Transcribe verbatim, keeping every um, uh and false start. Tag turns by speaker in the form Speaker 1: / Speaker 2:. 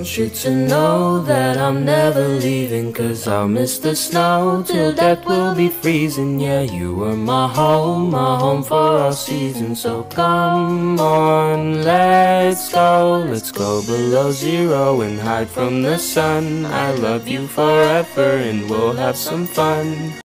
Speaker 1: want you to know that I'm never leaving, 'cause I'll miss the snow till death will be freezing. Yeah, you were my home, my home for all seasons. So come on, let's go. Let's go below zero and hide from the sun. I love you forever and we'll have some fun.